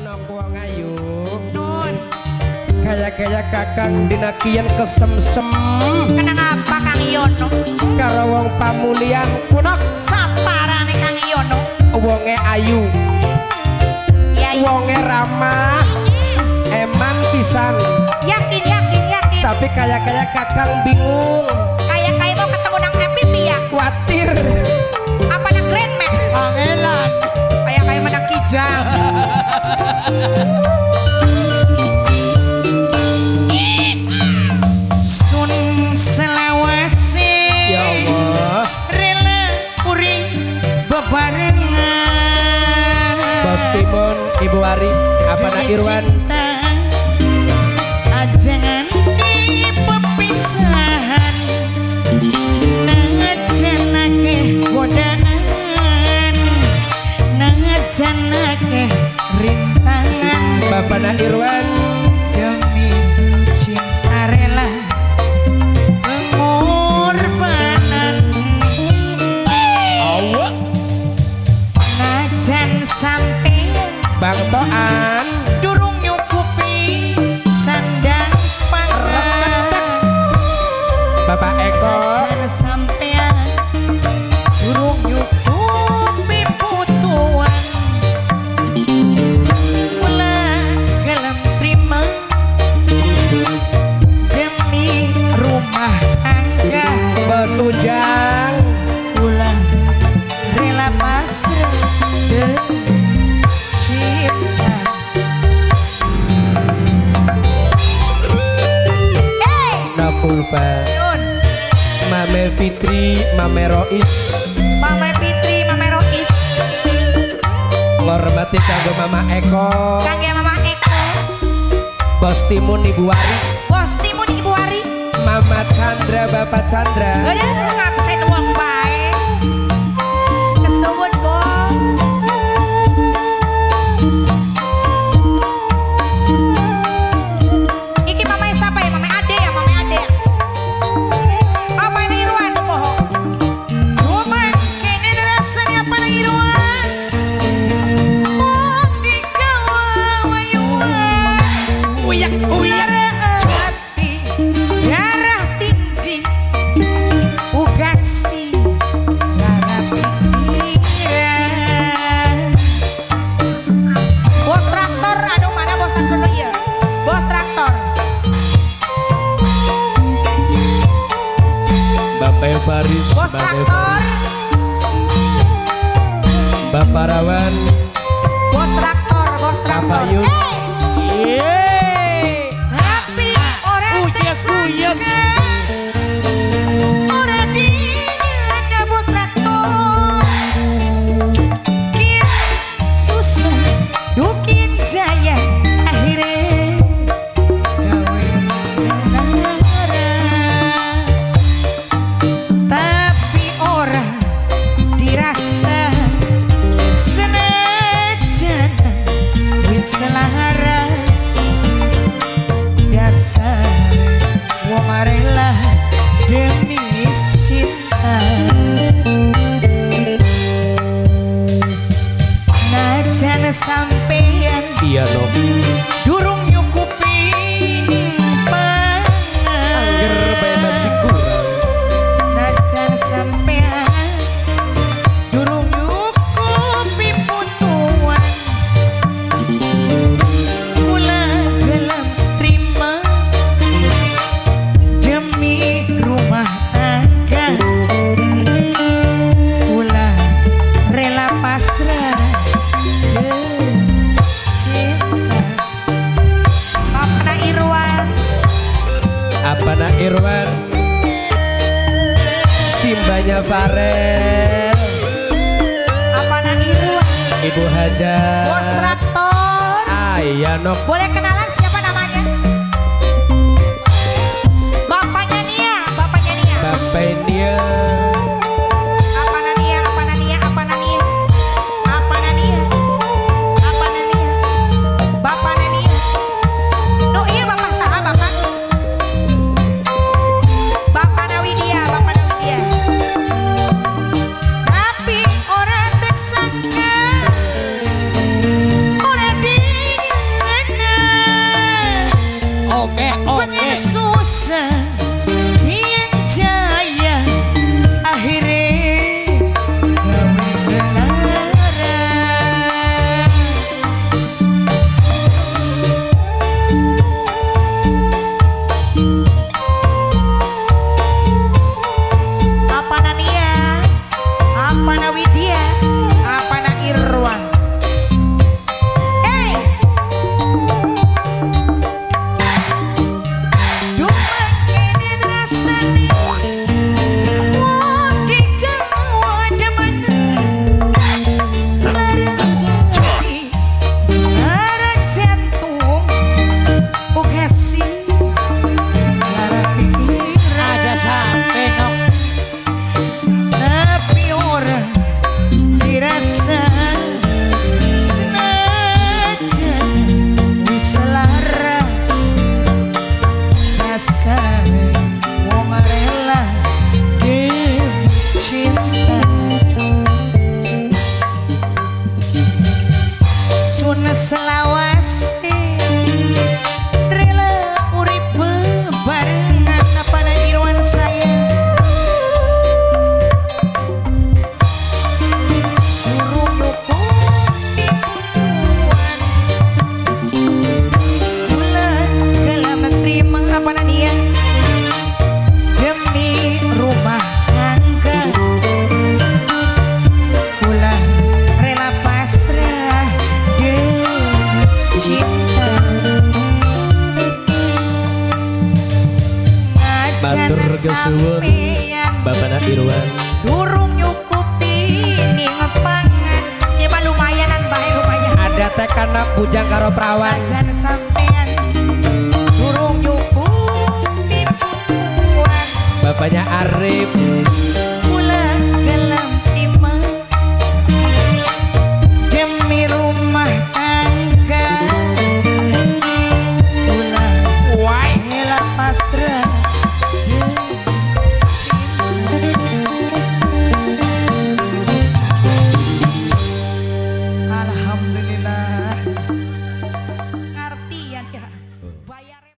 Nok wong ayu Nun kaya-kaya kakang dinakian kesemsem kenang apa Kang Yono karo wong pamulian kunok saparane Kang Yono wonge ayu ya wonge ramah eman pisan yakin tapi kaya-kaya kakang bingung kayak mau ketemu nang Epipi ya khawatir apa nang Grand Max kangelan kayak menang Kijang Sun selawase ya Allah rela uring bebarengan Bos Timun Ibu Ari apa nak Irwan ajangan di pepisahan najanake godaan najanake rintangan Bapak nak Irwan demi cinta rela pengorbanan Allah najan sampai Bang Toan durung nyukupi sandang pangan Bapak Eko najan sampean durung nyukupi putuan ulah gelem terima demi rumah tangga Bos Ujang ulah rela pasrah cinta Napulpa Nun Mame Fitri Mame Rois Mama Fitri Mama Rois ngormati kanggo Mama Eko Kang ya Mama Eko Bos Timun Ibu Ari Bos Timun Ibu Ari Mama Chandra Bapak Chandra udah nggak bisa itu uang baik kesuwun bos iki Mama siapa ya Mama Ade ya Mama Ade ya apa ini Irwan bohong Roman kini rasanya apa nih Irwan di kawah wayuan uyak hati darah tinggi ugasi darah pikiran bos traktor aduh mana bos traktor dulu ya bos traktor Bapak Faris bos traktor Bapak Rawan bos traktor Bapak Yun tapi orang tersangka orang ada bos traktor kian susah dukin jaya akhirnya gawe lara tapi orang dirasa senajan wit selahara dasar wong rela demi cinta najan sampeyan iya no durung nyukupi angger pangan bae masih kurang najan sampeyan durung nyukupi putuan kula gelem terima demi rumah tangga kula rela pasrah cinta Papna Irwan apa nak Irwan Simbanya Farel Apana Irwan Ibu Hajar bos traktor Ayah Nok boleh kenalan siapa namanya bapaknya Nia Bapak Nia Apana Nia Apana Nia Apana Nia Apana Nia Apana Nia bapaknya Nia no iya bapak saha bapak bapaknya Widya tapi orang tersangka orang di sun selawase rela urip bebarengan apa iruan saya burung dukung dibuan bulan kelamat terima apa nania demi rumah tangga pulang rela pasrah demi cinta Matur kesuwun Bapak Irwan durung nyukupi ning pangan ya mah lumayanan bae lumayan ada teh kana bujang karo perawan ajan sampean durung nyukupi puan bapaknya Arif